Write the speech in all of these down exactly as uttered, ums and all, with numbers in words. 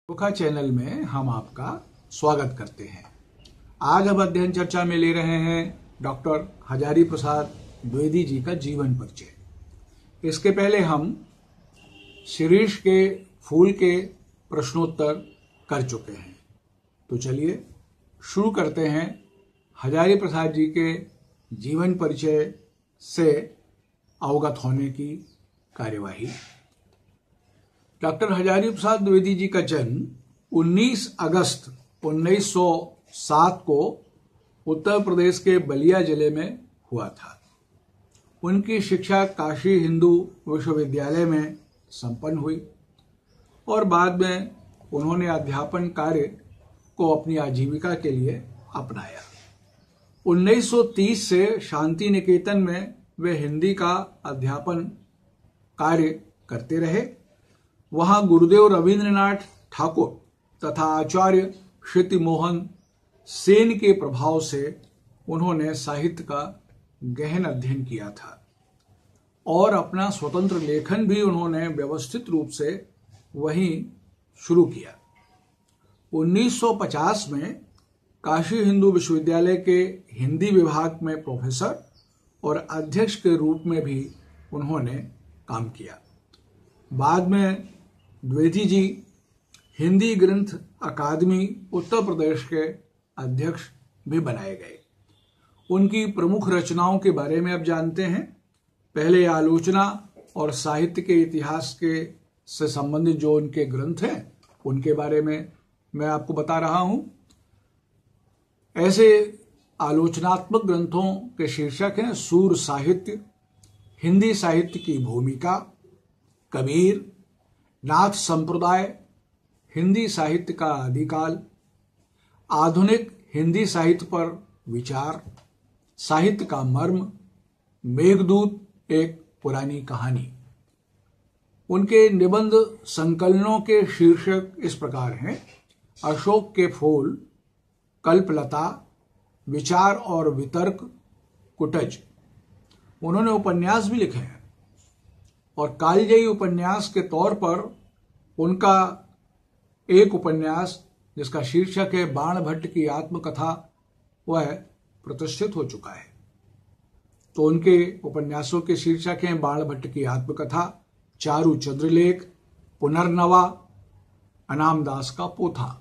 अनोखा चैनल में हम आपका स्वागत करते हैं। आज हम अध्ययन चर्चा में ले रहे हैं डॉक्टर हजारी प्रसाद द्विवेदी जी का जीवन परिचय। इसके पहले हम शीर्ष के फूल के प्रश्नोत्तर कर चुके हैं, तो चलिए शुरू करते हैं हजारी प्रसाद जी के जीवन परिचय से अवगत होने की कार्यवाही। डॉक्टर हजारी प्रसाद द्विवेदी जी का जन्म उन्नीस अगस्त उन्नीस सौ सात को उत्तर प्रदेश के बलिया जिले में हुआ था। उनकी शिक्षा काशी हिंदू विश्वविद्यालय में संपन्न हुई और बाद में उन्होंने अध्यापन कार्य को अपनी आजीविका के लिए अपनाया। उन्नीस सौ तीस से शांति निकेतन में वे हिंदी का अध्यापन कार्य करते रहे। वहां गुरुदेव रविंद्रनाथ ठाकुर तथा आचार्य क्षिति मोहन सेन के प्रभाव से उन्होंने साहित्य का गहन अध्ययन किया था और अपना स्वतंत्र लेखन भी उन्होंने व्यवस्थित रूप से वहीं शुरू किया। उन्नीस सौ पचास में काशी हिंदू विश्वविद्यालय के हिंदी विभाग में प्रोफेसर और अध्यक्ष के रूप में भी उन्होंने काम किया। बाद में द्विवेदी जी हिंदी ग्रंथ अकादमी उत्तर प्रदेश के अध्यक्ष भी बनाए गए। उनकी प्रमुख रचनाओं के बारे में अब जानते हैं। पहले आलोचना और साहित्य के इतिहास के से संबंधित जो उनके ग्रंथ हैं उनके बारे में मैं आपको बता रहा हूं। ऐसे आलोचनात्मक ग्रंथों के शीर्षक हैं सूर साहित्य, हिंदी साहित्य की भूमिका, कबीर, नाथ संप्रदाय, हिंदी साहित्य का आदिकाल, आधुनिक हिंदी साहित्य पर विचार, साहित्य का मर्म, मेघदूत एक पुरानी कहानी। उनके निबंध संकलनों के शीर्षक इस प्रकार हैं: अशोक के फूल, कल्पलता, विचार और वितर्क, कुटज। उन्होंने उपन्यास भी लिखे हैं और कालजयी उपन्यास के तौर पर उनका एक उपन्यास जिसका शीर्षक है बाण भट्ट की आत्मकथा वह प्रतिष्ठित हो चुका है। तो उनके उपन्यासों के शीर्षक हैं बाण भट्ट की आत्मकथा, चारु चंद्रलेख, पुनर्नवा, अनामदास का पोथा।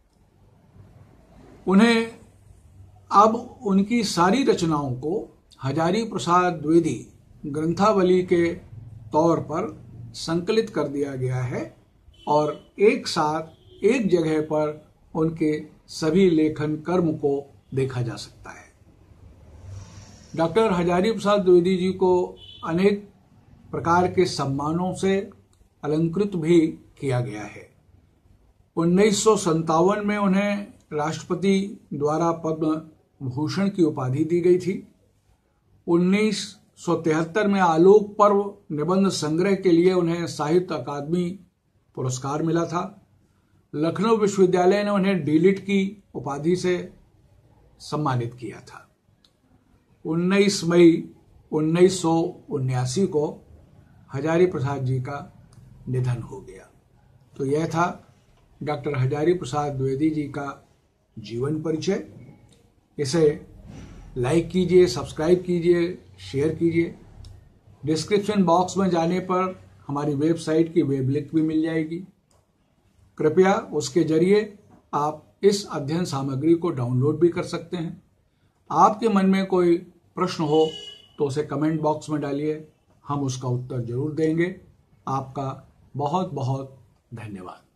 उन्हें अब उनकी सारी रचनाओं को हजारी प्रसाद द्विवेदी ग्रंथावली के तौर पर संकलित कर दिया गया है और एक साथ एक जगह पर उनके सभी लेखन कर्म को देखा जा सकता है। डॉक्टर हजारी प्रसाद द्विवेदी जी को अनेक प्रकार के सम्मानों से अलंकृत भी किया गया है। उन्नीस सौ संतावन में उन्हें राष्ट्रपति द्वारा पद्म भूषण की उपाधि दी गई थी। उन्नीस सौ तिहत्तर में आलोक पर्व निबंध संग्रह के लिए उन्हें साहित्य अकादमी पुरस्कार मिला था। लखनऊ विश्वविद्यालय ने उन्हें डीलिट की उपाधि से सम्मानित किया था। उन्नीस मई उन्नीस सौ उन्यासी को हजारी प्रसाद जी का निधन हो गया। तो यह था डॉक्टर हजारी प्रसाद द्विवेदी जी का जीवन परिचय। इसे लाइक कीजिए, सब्सक्राइब कीजिए, शेयर कीजिए। डिस्क्रिप्शन बॉक्स में जाने पर हमारी वेबसाइट की वेब लिंक भी मिल जाएगी। कृपया उसके जरिए आप इस अध्ययन सामग्री को डाउनलोड भी कर सकते हैं। आपके मन में कोई प्रश्न हो तो उसे कमेंट बॉक्स में डालिए, हम उसका उत्तर जरूर देंगे। आपका बहुत बहुत धन्यवाद।